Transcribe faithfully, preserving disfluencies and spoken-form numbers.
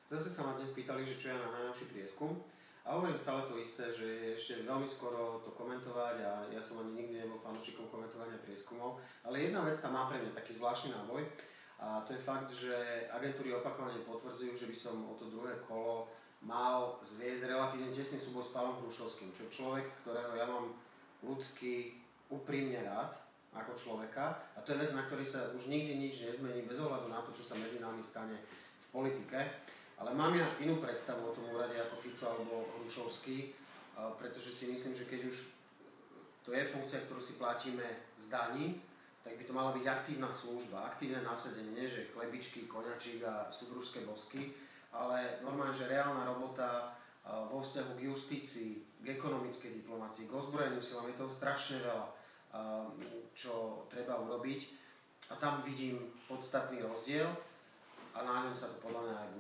Zase sa ma dnes pýtali, že čo je na najnovší prieskum. A hovorím stále to isté, že je ešte veľmi skoro to komentovať a ja som ani nikdy nebol fanúšikom komentovania prieskumov. Ale jedna vec tam má pre mňa taký zvláštny náboj a to je fakt, že agentúry opakovane potvrdzujú, že by som o to druhé kolo mal zviesť relatívne tesný súboj s Pavlom Hrušovským, čo je človek, ktorého ja mám ľudsky úprimne rád ako človeka a to je vec, na ktorý sa už nikdy nič nezmení bez ohľadu na to, čo sa medzi nami stane v politike. Ale mám ja inú predstavu o tom úrade ako Fico alebo Hrušovský, pretože si myslím, že keď už to je funkcia, ktorú si platíme z daní, tak by to mala byť aktívna služba, aktívne nasadenie, nie že chlebičky, koňačík a súdružské bosky, ale normálne, že reálna robota vo vzťahu k justícii, k ekonomickej diplomácii, k ozbrojeným silám, je toho strašne veľa, čo treba urobiť a tam vidím podstatný rozdiel a na ňom sa to podľa mňa aj